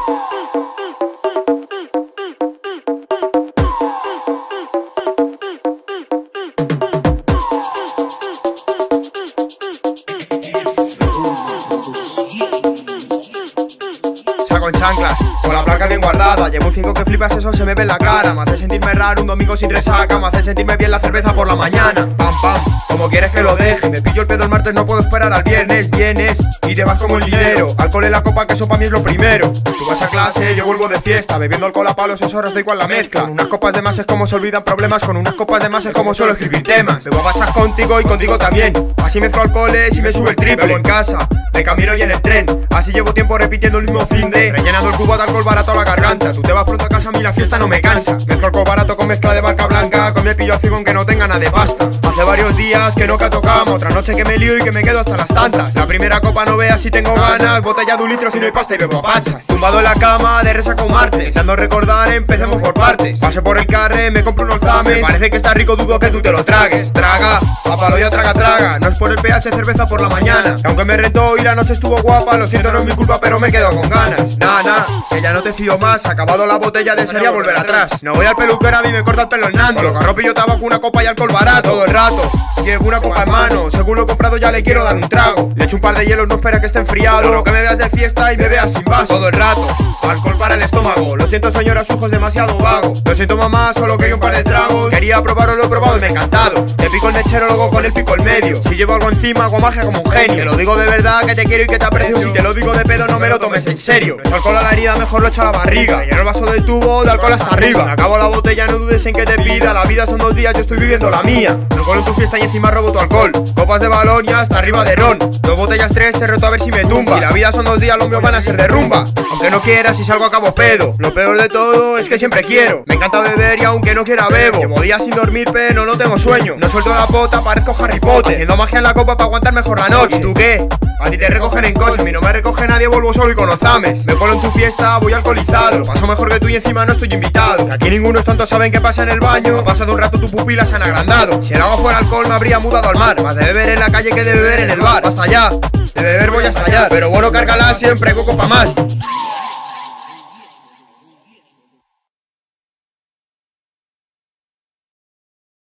Saco en chanclas, con la placa bien guardada. Llevo un 5 que flipas, eso se me ve en la cara. Me hace sentirme raro un domingo sin resaca. Me hace sentirme bien la cerveza por la mañana. Pam, pam, como quieres que lo deje. Me pillo el pedo el martes, no puedo esperar al viernes. Vienes y te vas como el dinero. Alcohol en la copa, que eso para mí es lo primero. Tú vas a clase, yo vuelvo de fiesta. Bebiendo alcohol a palos, 6 horas da igual la mezcla. Con unas copas de más es como se olvidan problemas. Con unas copas de más es como suelo escribir temas. Bebo a bachas contigo y contigo también. Así mezclo alcoholes y me sube el triple. Bebo en casa, de camino y en el tren. Así llevo tiempo repitiendo el mismo fin de rellenando el cubo de alcohol barato a la garganta. Tú te vas pronto a casa, a mí la fiesta no me cansa. Mezclo alcohol barato con mezcla de barca blanca. Con mi pillo ciego aunque no tenga nada de pasta. Hace varios días que no tocamos. Otra noche que me lío y que me quedo hasta las tantas. La primera copa no veas si tengo ganas. Botella de 1 litro si no hay pasta y bebo a pachas. Tumbado en la cama de resaca un martes. Deseando recordar, empecemos por partes. Paso por el carre, me compro unos zames. Me parece que está rico, dudo que tú te lo tragues. Traga, a palo ya traga, traga. No es por el pH, cerveza por la mañana. Y aunque me rentó y la noche estuvo guapa, lo siento, no es mi culpa, pero me quedo con ganas. Nah, que ya no te fío más. Acabado la botella de serie, volver atrás. No voy al peluquero, a mí me corta el pelo en Nando. Lo carro pillo tabaco, una copa y alcohol barato. Todo el rato, llevo una copa en mano. Según lo he comprado ya le quiero dar un trago. Le echo un par de hielos, no espera que esté enfriado. Lo que me veas de fiesta y me veas sin vaso. Todo el rato, alcohol para el estómago. Lo siento señora, su ojo es demasiado vago. Lo siento mamá, solo quería un par de tragos. Quería probarlo, lo he probado y me ha encantado. Te pico el mechero, luego con el pico el medio. Si llevo algo encima, hago magia como un genio. Te lo digo de verdad, que te quiero y que te aprecio. Si te lo digo de pedo, no me lo tomes en serio. No es alcohol a la herida, mejor lo echo a la barriga. Lleno el vaso del tubo, de alcohol hasta arriba. Me acabo la botella, no dudes en que te pida. La vida son 2 días, yo estoy viviendo la mía. Alcohol en tu fiesta y encima robo tu alcohol. Copas de balón y hasta arriba de ron. 2 botellas, 3, te reto a ver si me tumba. Si la vida son 2 días, los míos van a ser de rumba. Aunque no quieras, si salgo acabo pedo. Lo peor de todo es que siempre quiero. Me encanta beber y aunque no quiera bebo. Llevo días sin dormir, pero no tengo sueño. No suelto la pota, parezco Harry Potter. Haciendo magia en la copa para aguantar mejor la noche. ¿Y tú qué? A ti te recogen en coche, a mí no me recoge nadie, vuelvo solo y con los zames. Me colo en tu fiesta, voy alcoholizado. Lo paso mejor que tú y encima no estoy invitado. Que aquí ninguno es tonto, saben qué pasa en el baño. Ha pasado un rato, tu pupila se han agrandado. Si el agua fuera alcohol me habría mudado al mar. Más de beber en la calle que de beber en el bar. Hasta allá, de beber voy a estallar. Pero bueno, cárgala siempre, coco pa' más.